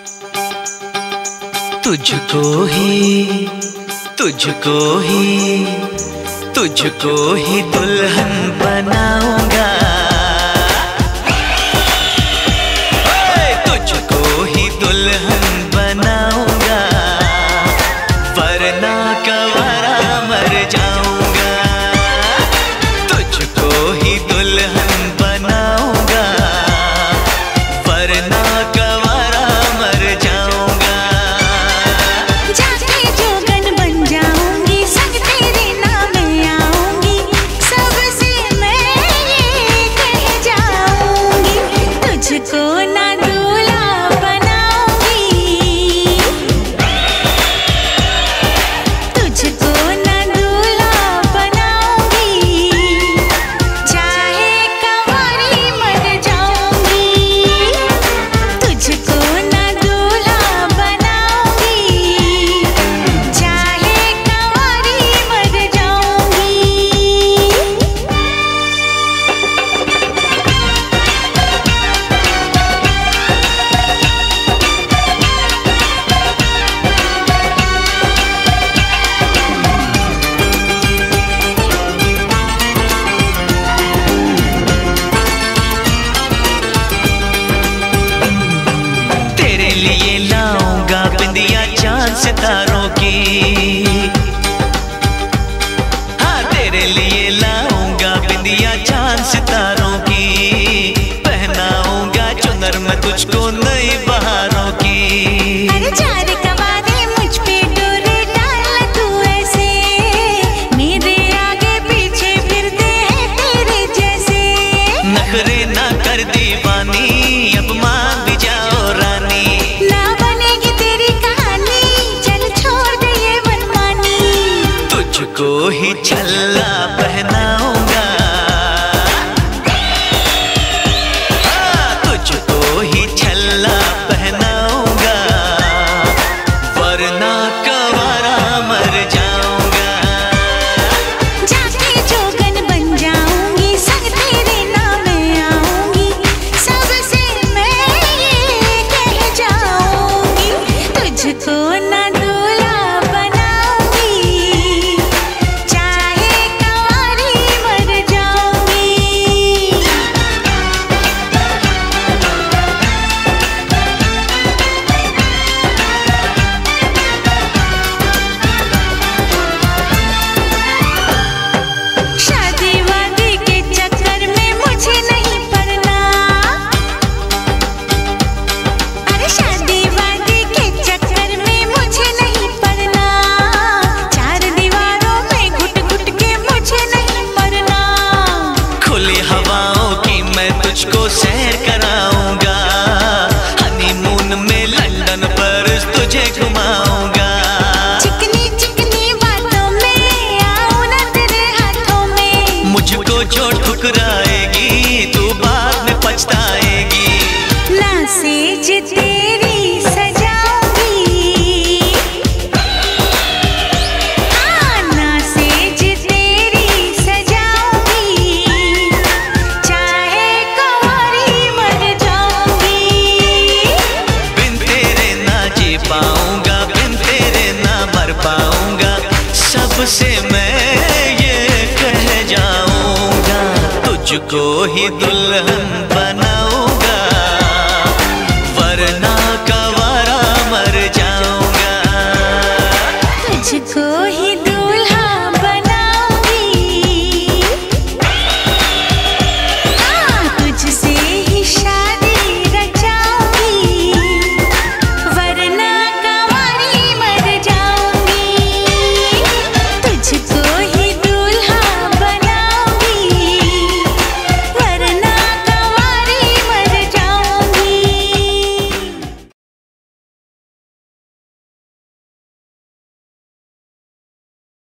तुझको ही दुल्हन बनाऊंगा, तुझको ही दुल्हन बनाऊंगा, वरना कवारा मर जाऊंगा। तुझको ही दुल्हन बनाऊंगा, वरना कवारा मर जाऊंगा। जाके जोगन बन जाऊंगी, संग तेरे नाम आऊंगी, सबसे मैं ये कह जाऊंगी, तुझको ना दूल्हा बनाऊंगी, तुझको ना दूल्हा बनाऊंगी, चाहे कंवारी मर जाऊंगी, तुझको ना दूल्हा बनाऊंगी, चाहे कंवारी मर जाऊंगी। तेरे लिए लाऊंगा बिंदिया चांद सितारों की, हाँ तेरे लिए लाऊंगा बिंदिया चांद सितारों की, पहनाऊंगा चुनर मैं तुझको नई बहारों की। अरे चार कवारे मुझ पे डोरे डाल तू ऐसे, मेरे आगे पीछे फिरते हैं तेरे जैसे। नखरे ना कर दीवानी, अब मान भी जाओ रानी, ना बनेगी तेरी कहानी, चल छोड़ दे ये मनमानी, तुझको ही छल्ला पहनाऊंगा, हाँ तुझको ही छल्ला पहनाऊंगा, वरना कवारा मर जाऊंगा। जाके जोगन बन जाऊंगी, संग तेरे नाम आऊंगी, सबसे मैं ये कह जाऊंगी, तुझको ना दूल्हा बनाऊंगी, चाहे कंवारी मर जाऊंगी। शादी वादी के चक्कर में मुझे नहीं पड़ना, अरे शादी वादी के चक्कर में मुझे नहीं पड़ना, चार दीवारों में घुट घुट के मुझे नहीं मरना, खुली हवाओं की मैं तुझको सैर कराऊंगा, हनीमून में लंदन पर तुझे घुमाऊंगा। चिकनी चिकनी बातों में आऊं ना तेरे हाथों में, मुझको जो ठुकराएगी तू बाद में पछताएगी, ना सेज तेरी सजाऊंगी, हाँ ना सेज तेरी सजाऊंगी, चाहे कंवारी मर जाऊंगी, बिन तेरे ना जी पाऊंगा, बिन तेरे ना मर पाऊंगा, सबसे मैं ये कह जाऊंगा, तुझको ही दुल्हन